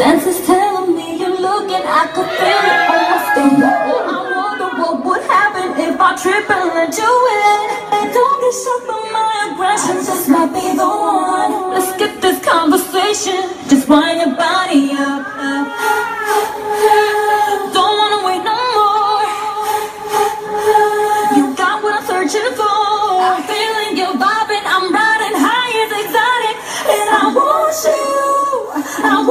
senses telling me you're looking, I could feel it on my skin. I wonder what would happen if I trip and let you in. And don't get shocked by my aggression, this might be the one. Let's get this conversation, just wind your body up. Don't wanna wait no more. You got what I'm searching for. I'm feeling your vibe and I'm riding high, it's exotic. And I want you,